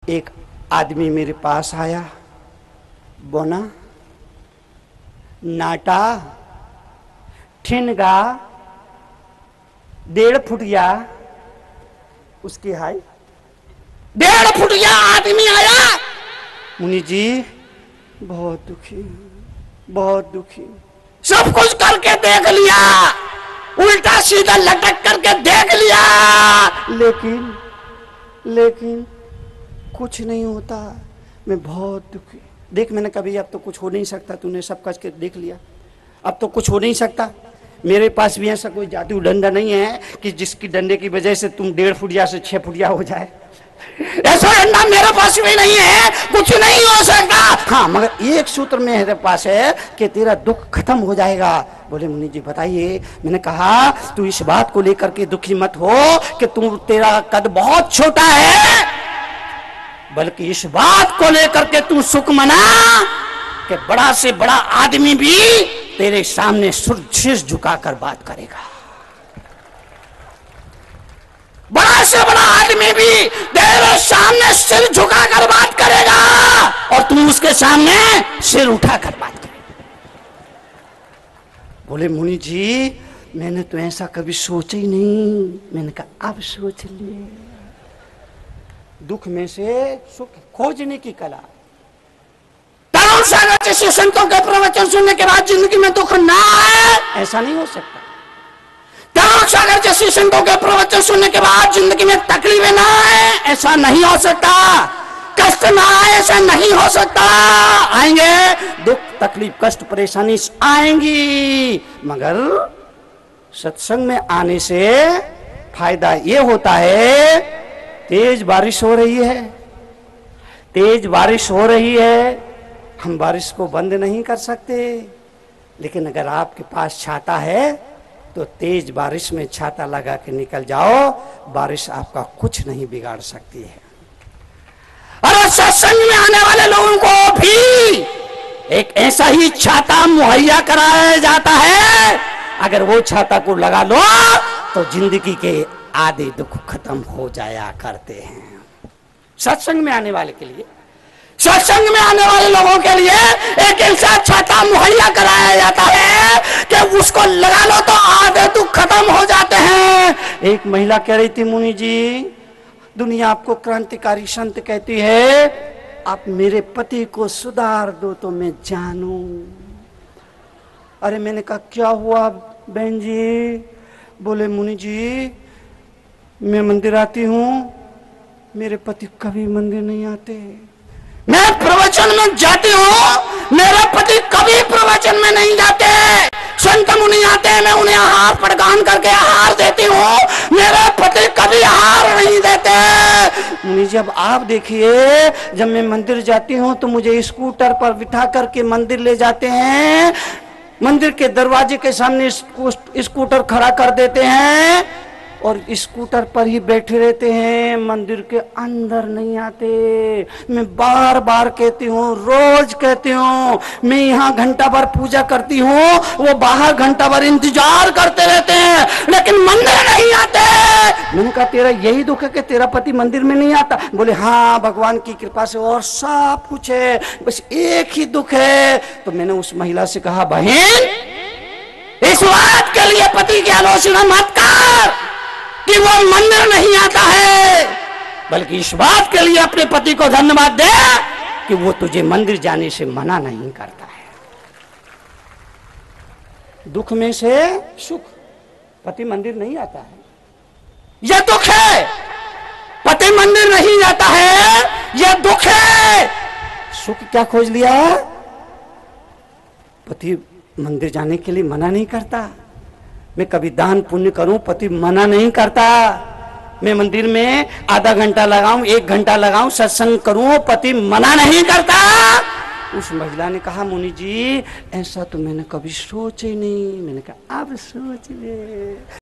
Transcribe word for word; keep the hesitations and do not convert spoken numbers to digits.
एक आदमी मेरे पास आया, बोना, नाटा, ठिनगा, डेढ़ फुटिया, उसकी हाई डेढ़ फुटिया आदमी आया। मुनि जी बहुत दुखी, बहुत दुखी, सब कुछ करके देख लिया, उल्टा सीधा लटक करके देख लिया, लेकिन लेकिन कुछ नहीं होता। मैं बहुत दुखी। देख मैंने कभी, अब तो कुछ हो नहीं सकता, तूने सब करके देख लिया, अब तो कुछ हो नहीं सकता। मेरे पास भी ऐसा कोई जादू डंडा नहीं है कि जिसकी डंडे की वजह से तुम डेढ़ फुटिया से छह फुटिया हो जाए। ऐसा डंडा मेरे पास भी नहीं है, कुछ नहीं हो सकता। हाँ, मगर एक सूत्र मेरे पास है कि तेरा दुख खत्म हो जाएगा। बोले मुनि जी बताइए। मैंने कहा तू इस बात को लेकर के दुखी मत हो कि तू तेरा कद बहुत छोटा है, बल्कि इस बात को लेकर के तू सुख मना कि बड़ा से बड़ा आदमी भी तेरे सामने शीश झुकाकर बात करेगा। बड़ा से बड़ा आदमी भी तेरे सामने सिर झुकाकर बात करेगा और तुम उसके सामने सिर उठाकर बात करेगा। बोले मुनि जी मैंने तो ऐसा कभी सोचा ही नहीं। मैंने कहा अब सोच लिए। दुख में से सुख खोजने की कला। तरुण सागर जैसे संतों के प्रवचन सुनने के बाद जिंदगी में दुख ना आए, ऐसा नहीं हो सकता। तरुण सागर जैसे संतों के प्रवचन सुनने के बाद जिंदगी में तकलीफें ना आए, ऐसा नहीं हो सकता। कष्ट ना आए, ऐसा नहीं हो सकता। आएंगे दुख, तकलीफ, कष्ट, परेशानी आएंगी, मगर सत्संग में आने से फायदा ये होता है, तेज बारिश हो रही है, तेज बारिश हो रही है, हम बारिश को बंद नहीं कर सकते, लेकिन अगर आपके पास छाता है तो तेज बारिश में छाता लगा के निकल जाओ, बारिश आपका कुछ नहीं बिगाड़ सकती है। और सत्संग में आने वाले लोगों को भी एक ऐसा ही छाता मुहैया कराया जाता है, अगर वो छाता को लगा लो तो जिंदगी के आधे दुख खत्म हो जाया करते हैं। सत्संग में आने वाले के लिए, सत्संग में आने वाले लोगों के लिए एक ऐसा छाता मुहैया कराया जाता है कि उसको लगा लो तो आधे दुख खत्म हो जाते हैं। एक महिला कह रही थी मुनि जी दुनिया आपको क्रांतिकारी संत कहती है, आप मेरे पति को सुधार दो तो मैं जानूं। अरे मैंने कहा क्या हुआ बहन जी? बोले मुनि जी मैं मंदिर आती हूँ, मेरे पति कभी मंदिर नहीं आते। मैं प्रवचन में जाती हूँ, मेरे पति कभी प्रवचन में नहीं जाते। संत मुनि आते हैं, मैं उन्हें आहार प्रदान करके आहार देती हूँ, मेरे पति कभी आहार नहीं देते। मुनि जब आप देखिए, जब मैं मंदिर जाती हूँ तो मुझे स्कूटर पर बिठा करके मंदिर ले जाते हैं, मंदिर के दरवाजे के सामने स्कूटर खड़ा कर देते हैं और स्कूटर पर ही बैठे रहते हैं, मंदिर के अंदर नहीं आते। मैं बार बार कहती हूँ, रोज कहती हूँ, मैं यहाँ घंटा भर पूजा करती हूँ, वो बाहर घंटा भर इंतजार करते रहते हैं, लेकिन मंदिर नहीं आते। मैंने कहा तेरा यही दुख है कि तेरा पति मंदिर में नहीं आता? बोले हाँ भगवान की कृपा से और सब कुछ है, बस एक ही दुख है। तो मैंने उस महिला से कहा बहन इस बात के लिए पति की आलोचना मत कर कि वो मंदिर नहीं आता है, बल्कि इस बात के लिए अपने पति को धन्यवाद दे कि वो तुझे मंदिर जाने से मना नहीं करता है। दुख में से सुख, पति मंदिर नहीं आता है, यह दुख है। पति मंदिर नहीं जाता है, यह दुख है। सुख क्या खोज लिया? पति मंदिर जाने के लिए मना नहीं करता। मैं कभी दान पुण्य करूं, पति मना नहीं करता। मैं मंदिर में आधा घंटा लगाऊं, एक घंटा लगाऊं, सत्संग करूं, पति मना नहीं करता। उस महिला ने कहा मुनि जी ऐसा तो मैंने कभी सोचा ही नहीं। मैंने कहा अब सोच ले।